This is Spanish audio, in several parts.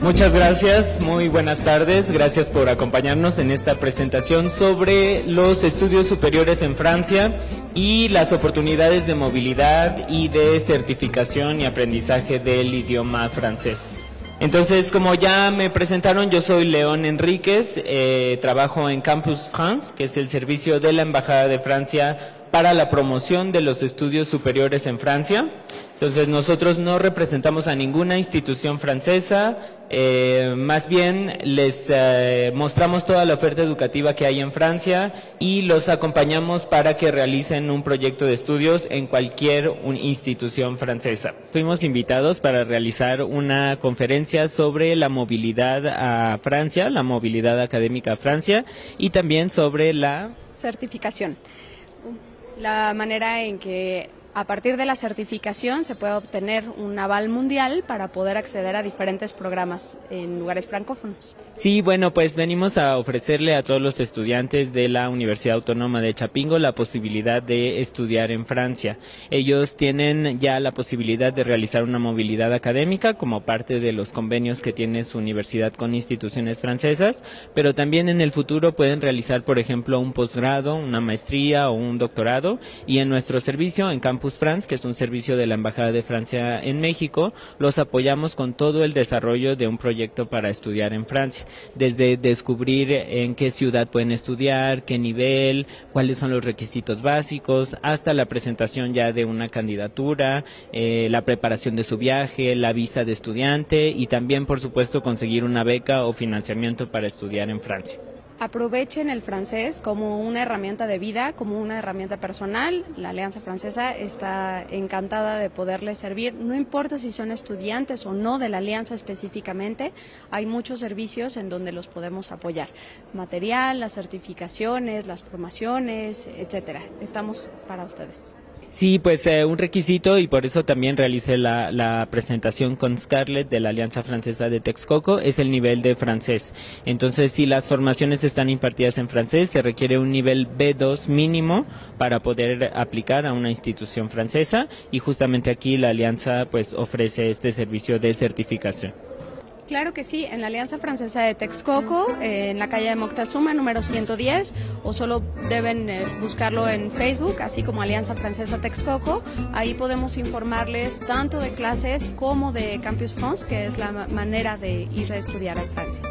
Muchas gracias, muy buenas tardes, gracias por acompañarnos en esta presentación sobre los estudios superiores en Francia y las oportunidades de movilidad y de certificación y aprendizaje del idioma francés. Entonces, como ya me presentaron, yo soy León Enríquez, trabajo en Campus France, que es el servicio de la Embajada de Francia para la promoción de los estudios superiores en Francia. Entonces, nosotros no representamos a ninguna institución francesa, más bien les mostramos toda la oferta educativa que hay en Francia y los acompañamos para que realicen un proyecto de estudios en cualquier institución francesa. Fuimos invitados para realizar una conferencia sobre la movilidad a Francia, la movilidad académica a Francia y también sobre la certificación. La manera en que a partir de la certificación se puede obtener un aval mundial para poder acceder a diferentes programas en lugares francófonos. Sí, bueno, pues venimos a ofrecerle a todos los estudiantes de la Universidad Autónoma de Chapingo la posibilidad de estudiar en Francia. Ellos tienen ya la posibilidad de realizar una movilidad académica como parte de los convenios que tiene su universidad con instituciones francesas, pero también en el futuro pueden realizar, por ejemplo, un posgrado, una maestría o un doctorado, y en nuestro servicio en Campus France, que es un servicio de la Embajada de Francia en México, los apoyamos con todo el desarrollo de un proyecto para estudiar en Francia, desde descubrir en qué ciudad pueden estudiar, qué nivel, cuáles son los requisitos básicos, hasta la presentación ya de una candidatura, la preparación de su viaje, la visa de estudiante y también, por supuesto, conseguir una beca o financiamiento para estudiar en Francia. Aprovechen el francés como una herramienta de vida, como una herramienta personal. La Alianza Francesa está encantada de poderles servir, no importa si son estudiantes o no de la Alianza específicamente, hay muchos servicios en donde los podemos apoyar. Material, las certificaciones, las formaciones, etcétera. Estamos para ustedes. Sí, pues un requisito, y por eso también realicé la presentación con Scarlett de la Alianza Francesa de Texcoco, es el nivel de francés. Entonces, si las formaciones están impartidas en francés, se requiere un nivel B2 mínimo para poder aplicar a una institución francesa, y justamente aquí la Alianza pues ofrece este servicio de certificación. Claro que sí, en la Alianza Francesa de Texcoco, en la calle de Moctezuma, número 110, o solo deben buscarlo en Facebook, así como Alianza Francesa Texcoco. Ahí podemos informarles tanto de clases como de Campus France, que es la manera de ir a estudiar a Francia.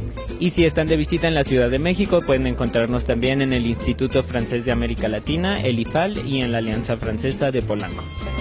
Y si están de visita en la Ciudad de México, pueden encontrarnos también en el Instituto Francés de América Latina, el IFAL, y en la Alianza Francesa de Polanco.